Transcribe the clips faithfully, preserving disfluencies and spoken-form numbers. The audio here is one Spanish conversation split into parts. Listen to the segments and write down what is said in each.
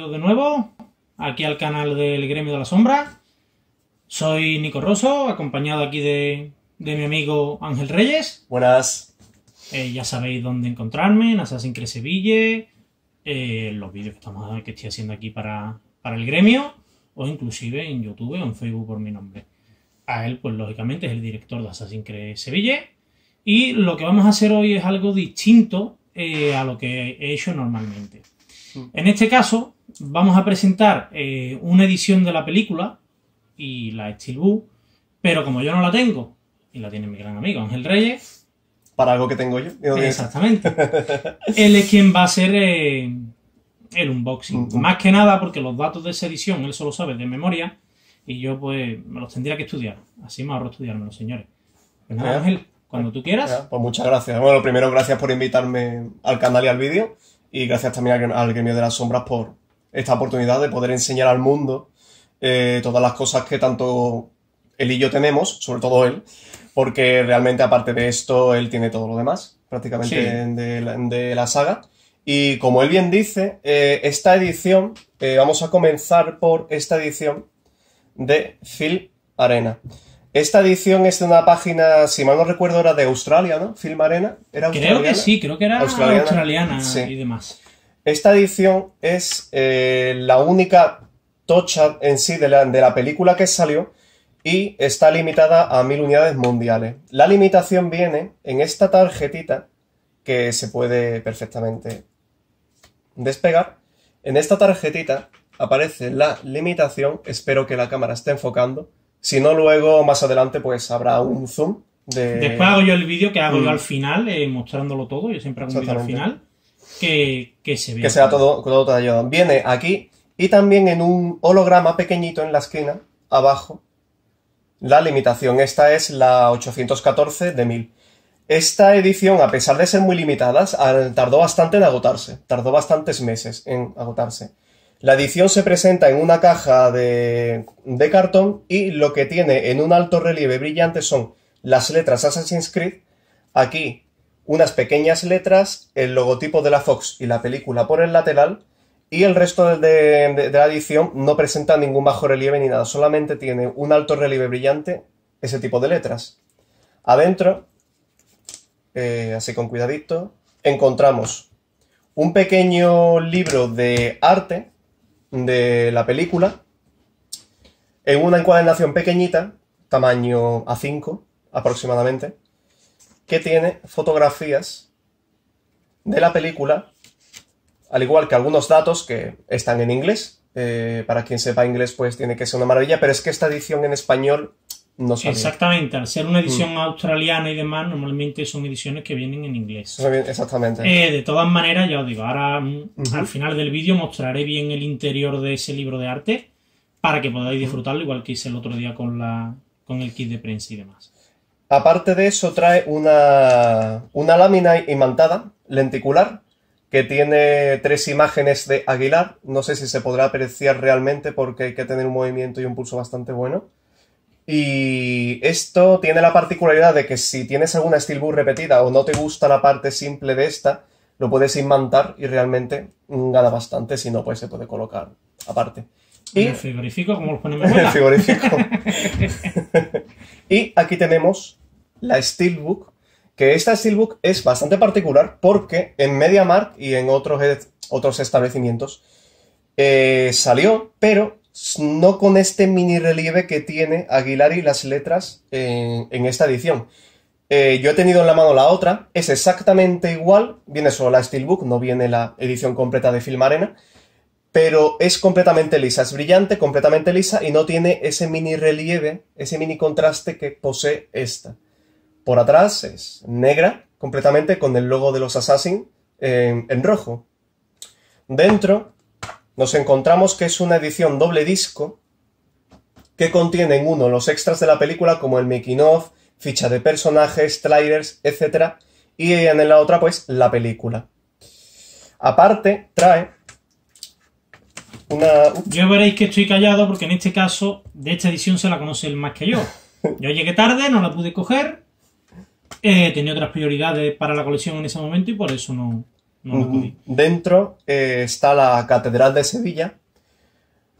de nuevo aquí al canal del Gremio de la Sombra. Soy Nico Rosso, acompañado aquí de, de mi amigo Ángel Reyes. Buenas. Eh, ya sabéis dónde encontrarme, en Assassin's Creed Sevilla, eh, los vídeos que, estamos, que estoy haciendo aquí para, para el Gremio, o inclusive en YouTube o en Facebook por mi nombre. A él, pues lógicamente, es el director de Assassin's Creed Sevilla. Y lo que vamos a hacer hoy es algo distinto eh, a lo que he hecho normalmente. En este caso, vamos a presentar eh, una edición de la película y la Steelbook, pero como yo no la tengo, y la tiene mi gran amigo Ángel Reyes... Para algo que tengo yo. Exactamente. Él es quien va a hacer eh, el unboxing. Uh-huh. Más que nada porque los datos de esa edición él solo sabe de memoria y yo pues me los tendría que estudiar. Así me ahorro estudiármelos, señores. Pues nada, Ángel, cuando tú quieras. Ya, pues muchas gracias. Bueno, primero gracias por invitarme al canal y al vídeo. Y gracias también al Gremio de las Sombras por esta oportunidad de poder enseñar al mundo eh, todas las cosas que tanto él y yo tenemos, sobre todo él, porque realmente aparte de esto él tiene todo lo demás, prácticamente sí. de, la, de la saga. Y como él bien dice, eh, esta edición, eh, vamos a comenzar por esta edición de Film Arena. Esta edición es de una página, si mal no recuerdo, era de Australia, ¿no? Film Arena. ¿Era australiana? Creo que sí, creo que era australiana, australiana sí. y demás. Esta edición es eh, la única tocha en sí de la, de la película que salió y está limitada a mil unidades mundiales. La limitación viene en esta tarjetita que se puede perfectamente despegar. En esta tarjetita aparece la limitación, espero que la cámara esté enfocando. Si no, luego, más adelante, pues habrá un zoom de... Después hago yo el vídeo que hago mm. yo al final, eh, mostrándolo todo. Yo siempre hago un vídeo al final que, que se vea. Que sea todo, todo detallado. Viene aquí y también en un holograma pequeñito en la esquina, abajo, la limitación. Esta es la ochocientos catorce de mil. Esta edición, a pesar de ser muy limitada, tardó bastante en agotarse. Tardó bastantes meses en agotarse. La edición se presenta en una caja de, de cartón y lo que tiene en un alto relieve brillante son las letras Assassin's Creed, aquí unas pequeñas letras, el logotipo de la Fox y la película por el lateral y el resto de, de, de la edición no presenta ningún bajo relieve ni nada, solamente tiene un alto relieve brillante, ese tipo de letras. Adentro, eh, así con cuidadito, encontramos un pequeño libro de arte de la película en una encuadernación pequeñita, tamaño A cinco aproximadamente, que tiene fotografías de la película, al igual que algunos datos que están en inglés. Eh, para quien sepa inglés pues tiene que ser una maravilla, pero es que esta edición en español no sale. Exactamente, al ser una edición mm. australiana y demás, normalmente son ediciones que vienen en inglés. Exactamente. Eh, de todas maneras, ya os digo, ahora uh-huh. al final del vídeo mostraré bien el interior de ese libro de arte para que podáis disfrutarlo, igual que hice el otro día con, la, con el kit de prensa y demás. Aparte de eso, trae una, una lámina imantada, lenticular, que tiene tres imágenes de Aguilar. No sé si se podrá apreciar realmente porque hay que tener un movimiento y un pulso bastante bueno. Y esto tiene la particularidad de que si tienes alguna Steelbook repetida o no te gusta la parte simple de esta, lo puedes imantar y realmente gana bastante, si no pues se puede colocar aparte. Y el frigorífico, ¿cómo lo ponemos? El frigorífico. Y aquí tenemos la Steelbook, que esta Steelbook es bastante particular porque en MediaMarkt y en otros, otros establecimientos eh, salió, pero no con este mini relieve que tiene Aguilar y las letras en, en esta edición. Eh, yo he tenido en la mano la otra, es exactamente igual, viene solo la Steelbook, no viene la edición completa de Film Arena, pero es completamente lisa, es brillante, completamente lisa y no tiene ese mini relieve, ese mini contraste que posee esta. Por atrás es negra, completamente con el logo de los Assassin en, en rojo. Dentro nos encontramos que es una edición doble disco que contiene en uno los extras de la película como el making of, ficha de personajes, trailers, etcétera. Y en la otra pues la película. Aparte trae una... Yo veréis que estoy callado porque en este caso de esta edición se la conoce él más que yo. Yo llegué tarde, no la pude coger, eh, tenía otras prioridades para la colección en ese momento y por eso no, no la cogí. Dentro eh, está la Catedral de Sevilla,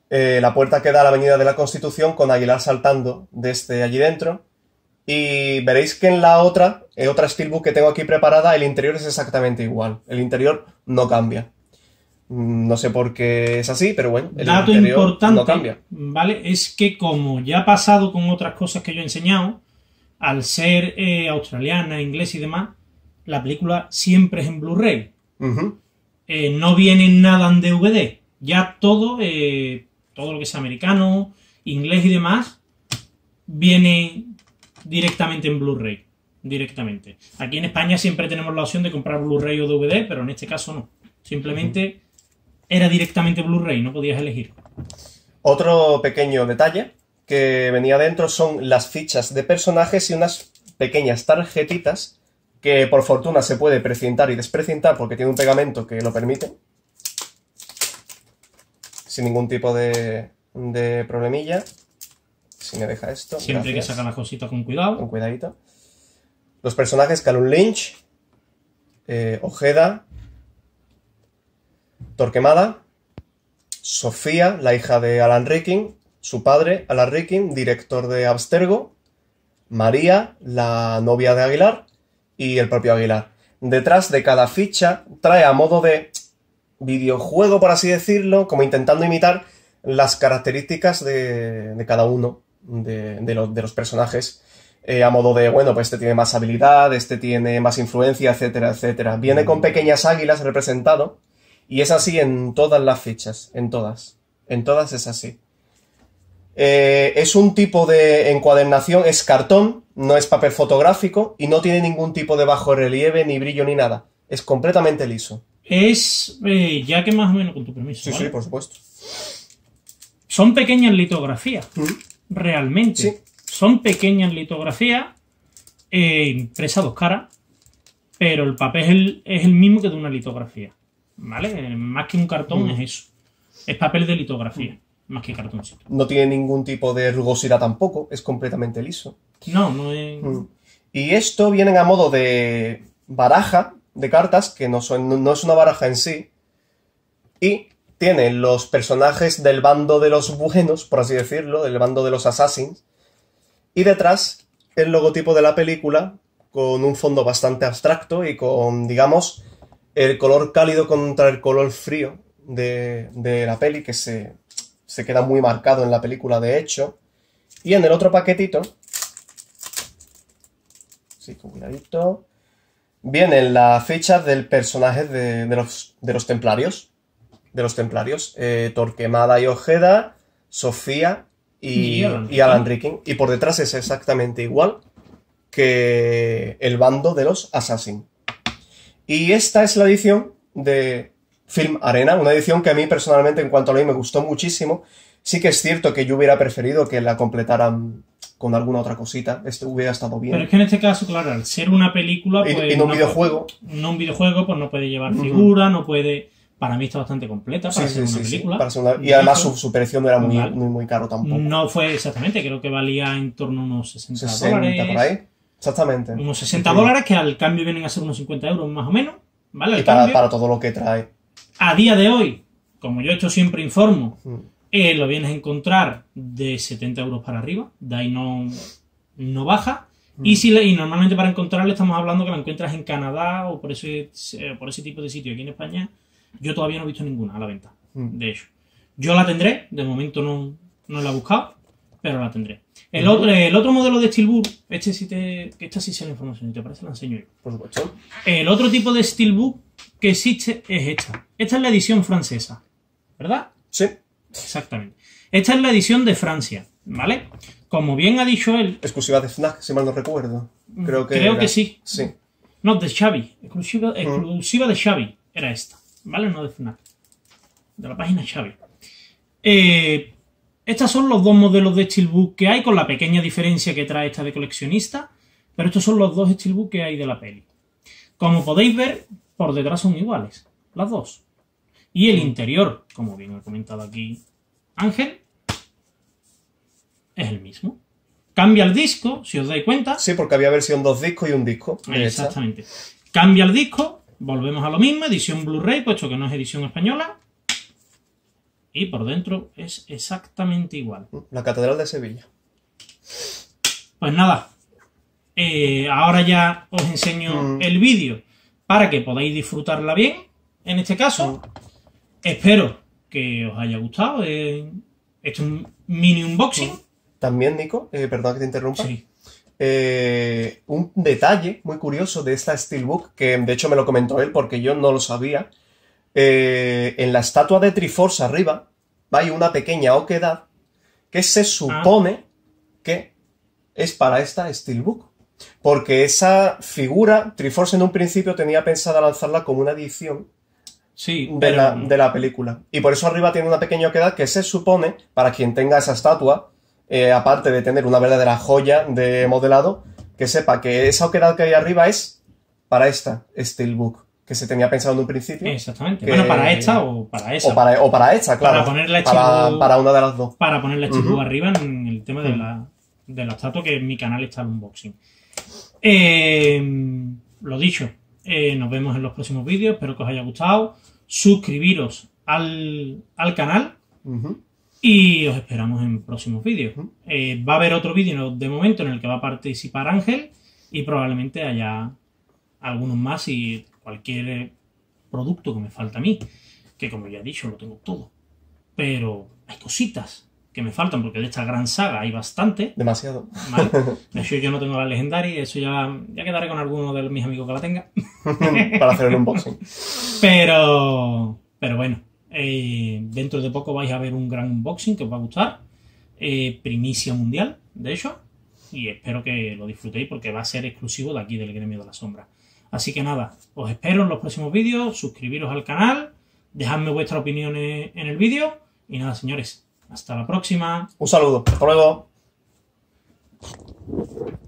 Eh, la puerta que da a la Avenida de la Constitución con Aguilar saltando desde allí dentro. Y veréis que en la otra, en otra Steelbook que tengo aquí preparada, el interior es exactamente igual. El interior no cambia. No sé por qué es así, pero bueno, el Dato interior importante, no cambia. ¿vale? Es que como ya ha pasado con otras cosas que yo he enseñado, al ser eh, australiana, inglesa y demás, la película siempre es en Blu-ray. Uh-huh. Eh, no viene nada en D V D. Ya todo, eh, todo lo que es americano, inglés y demás, viene directamente en Blu-ray. Directamente. Aquí en España siempre tenemos la opción de comprar Blu-ray o D V D, pero en este caso no. Simplemente era directamente Blu-ray, no podías elegir. Otro pequeño detalle que venía dentro son las fichas de personajes y unas pequeñas tarjetitas que por fortuna se puede precintar y desprecintar porque tiene un pegamento que lo permite. Sin ningún tipo de, de problemilla. Si me deja esto. Siempre hay que sacar las cositas con cuidado. Con cuidadito. Los personajes: Callum Lynch, eh, Ojeda, Torquemada, Sofía, la hija de Alan Rickman, su padre, Alan Rickman, director de Abstergo, María, la novia de Aguilar, y el propio Aguilar. Detrás de cada ficha trae a modo de videojuego, por así decirlo, como intentando imitar las características de, de cada uno de, de, los, de los personajes. Eh, a modo de, bueno, pues este tiene más habilidad, este tiene más influencia, etcétera, etcétera. Viene con pequeñas águilas representado. Y es así en todas las fichas, en todas. En todas es así. Eh, es un tipo de encuadernación, es cartón, no es papel fotográfico y no tiene ningún tipo de bajorrelieve, ni brillo, ni nada. Es completamente liso. Es, eh, ya que más o menos con tu permiso, Sí, ¿vale? sí, por supuesto. Son pequeñas litografías, ¿Mm? realmente. Sí. Son pequeñas litografías eh, impresas a dos caras, pero el papel es el, es el mismo que de una litografía. ¿Vale? Más que un cartón Mm. es eso. Es papel de litografía, mm. más que cartoncito. No tiene ningún tipo de rugosidad tampoco, es completamente liso. No, no es... Mm. Y esto viene a modo de baraja de cartas, que no, son, no es una baraja en sí, y tiene los personajes del bando de los buenos, por así decirlo, del bando de los assassins, y detrás el logotipo de la película con un fondo bastante abstracto y con, digamos, el color cálido contra el color frío de, de la peli, que se, se queda muy marcado en la película, de hecho. Y en el otro paquetito, sí, con cuidadito, vienen las fichas del personaje de, de, los, de los templarios. De los templarios. Eh, Torquemada y Ojeda, Sofía y, y Alan, y Alan Rickman. Y por detrás es exactamente igual que el bando de los Assassin. Y esta es la edición de Film Arena, una edición que a mí personalmente, en cuanto a leí, me gustó muchísimo. Sí que es cierto que yo hubiera preferido que la completaran con alguna otra cosita. Esto hubiera estado bien. Pero es que en este caso, claro, al ser una película, pues... Y, y no un no videojuego. Puede, no un videojuego, pues no puede llevar figura, uh-huh. no puede... Para mí está bastante completa para sí, ser sí, una sí, película. Sí, para ser una... Y además su, su precio no era muy, vale. muy, muy caro tampoco. No fue exactamente, creo que valía en torno a unos sesenta, sesenta dólares. Por ahí. Exactamente. Unos sesenta sí. dólares, que al cambio vienen a ser unos cincuenta euros más o menos. ¿Vale? Y para, para todo lo que trae. A día de hoy, como yo esto siempre informo, mm. eh, lo vienes a encontrar de setenta euros para arriba. De ahí no, no baja. Mm. Y, si le, y normalmente para encontrarlo estamos hablando que la encuentras en Canadá o por ese, por ese tipo de sitio. Aquí en España yo todavía no he visto ninguna a la venta. Mm. De hecho, yo la tendré. De momento no, no la he buscado, pero la tendré. El, uh-huh. otro, el otro modelo de Steelbook, este sí te, esta sí sé la información, si te parece la enseño yo. Por supuesto. El otro tipo de Steelbook que existe es esta. Esta es la edición francesa, ¿verdad? Sí. Exactamente. Esta es la edición de Francia, ¿vale? Como bien ha dicho él... Exclusiva de FNAC, si mal no recuerdo. Creo que, creo era... que sí. Sí. No, de Xavi. Exclusiva, exclusiva uh-huh. de Xavi era esta, ¿vale? No de FNAC. De la página Xavi. Eh... Estos son los dos modelos de Steelbook que hay, con la pequeña diferencia que trae esta de coleccionista, pero estos son los dos Steelbook que hay de la peli. Como podéis ver, por detrás son iguales, las dos. Y el interior, como bien ha comentado aquí Ángel, es el mismo. Cambia el disco, si os dais cuenta. Sí, porque había versión dos discos y un disco. Exactamente. Esta. Cambia el disco, volvemos a lo mismo, edición Blu-ray, puesto que no es edición española. y por dentro es exactamente igual. La Catedral de Sevilla. Pues nada, eh, ahora ya os enseño mm. el vídeo para que podáis disfrutarla bien, en este caso. Mm. Espero que os haya gustado. Eh, esto es un mini unboxing. Mm. También, Nico, eh, perdón que te interrumpa. Sí. Eh, un detalle muy curioso de esta Steelbook, que de hecho me lo comentó él porque yo no lo sabía. Eh, en la estatua de Triforce arriba hay una pequeña oquedad que se supone ah. que es para esta Steelbook. Porque esa figura, Triforce en un principio tenía pensada lanzarla como una edición sí, de, pero... la, de la película. Y por eso arriba tiene una pequeña oquedad que se supone, para quien tenga esa estatua, eh, aparte de tener una verdadera joya de modelado, que sepa que esa oquedad que hay arriba es para esta Steelbook, que se tenía pensado en un principio. Exactamente. Que... Bueno, para esta o para esa. O para, o para esta, claro. Para poner la para, Steelbook, para una de las dos. Para poner la Steelbook uh-huh. arriba en el tema de la, de la estatua, que en mi canal está el unboxing. Eh, lo dicho, eh, nos vemos en los próximos vídeos, espero que os haya gustado. Suscribiros al, al canal uh-huh. y os esperamos en próximos vídeos. Uh-huh. Eh, va a haber otro vídeo de momento en el que va a participar Ángel y probablemente haya algunos más y cualquier producto que me falta a mí, que como ya he dicho lo tengo todo, pero hay cositas que me faltan porque de esta gran saga hay bastante. Demasiado. ¿Vale? De hecho yo no tengo la legendaria, eso ya, ya quedaré con alguno de mis amigos que la tenga. Para hacer el unboxing. Pero, pero bueno, eh, dentro de poco vais a ver un gran unboxing que os va a gustar. Eh, primicia mundial, de hecho. Y espero que lo disfrutéis porque va a ser exclusivo de aquí del Gremio de la Sombra. Así que nada, os espero en los próximos vídeos, suscribiros al canal, dejadme vuestras opiniones en el vídeo. Y nada, señores, hasta la próxima. Un saludo, hasta luego.